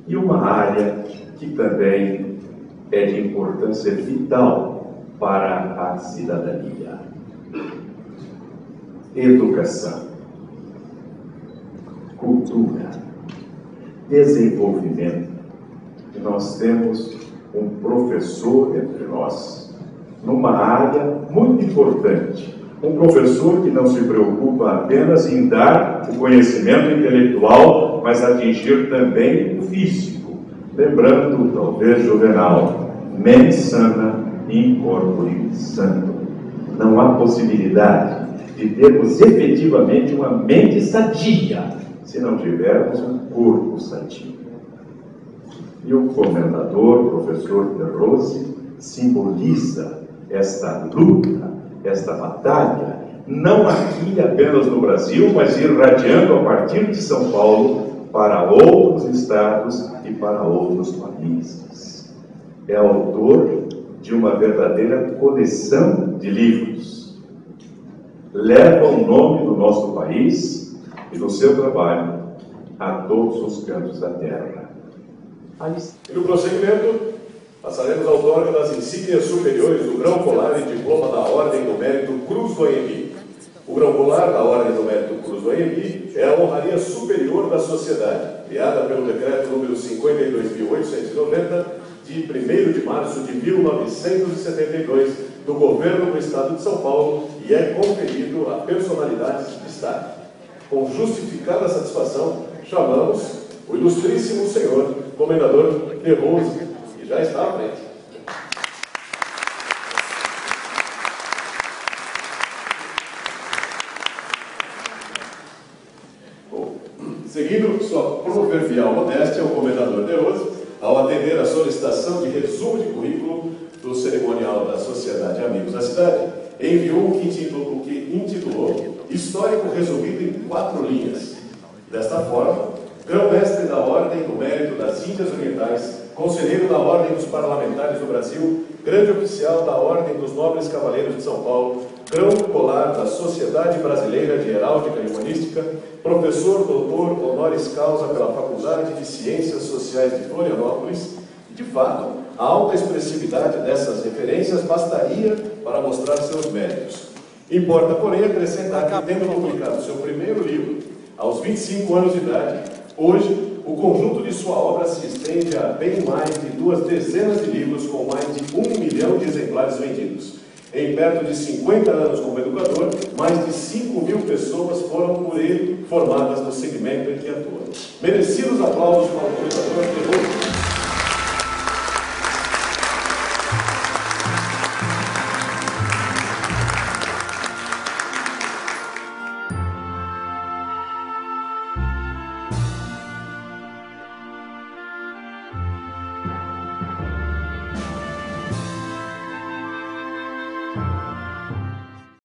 e uma área que também é de importância vital para a cidadania: educação, cultura, desenvolvimento. E nós temos um professor entre nós, numa área muito importante. Um professor que não se preocupa apenas em dar o conhecimento intelectual, mas atingir também o físico. Lembrando, talvez, Juvenal, mens sana in corpore sano. Não há possibilidade de termos efetivamente uma mente sadia se não tivermos um corpo sadio. E o comendador, professor De Rose, simboliza esta luta, esta batalha, não aqui apenas no Brasil, mas irradiando a partir de São Paulo para outros estados e para outros países. É autor de uma verdadeira coleção de livros. Leva o nome do nosso país e do seu trabalho a todos os cantos da terra. E no prosseguimento, passaremos ao outorga das insígnias superiores do grão colar e diploma da Ordem do Mérito Cruz do Anhembi. O grão colar da Ordem do Mérito Cruz do Anhembi é a honraria superior da sociedade, criada pelo decreto número 52.890, de 1º de março de 1972, do Governo do Estado de São Paulo, e é conferido a personalidades de Estado. Com justificada satisfação, chamamos o ilustríssimo senhor Comendador De Rose, que já está à frente. Bom, seguindo sua proverbial modéstia, o Comendador De Rose, ao atender a solicitação de resumo de currículo do cerimonial da Sociedade Amigos da Cidade, enviou o que intitulou Histórico Resumido em 4 linhas. Desta forma, grão-mestre da Ordem do Mérito das Índias Orientais, conselheiro da Ordem dos Parlamentares do Brasil, grande oficial da Ordem dos Nobres Cavaleiros de São Paulo, grão-colar da Sociedade Brasileira de Heráldica e Humanística, professor doutor honoris causa pela Faculdade de Ciências Sociais de Florianópolis. De fato, a alta expressividade dessas referências bastaria para mostrar seus méritos. Importa, porém, acrescentar que, tendo publicado seu primeiro livro aos 25 anos de idade, hoje, o conjunto de sua obra se estende a bem mais de 2 dezenas de livros com mais de 1 milhão de exemplares vendidos. Em perto de 50 anos como educador, mais de 5.000 pessoas foram por ele formadas no segmento em que atua. Merecidos aplausos para o Comendador De Rose.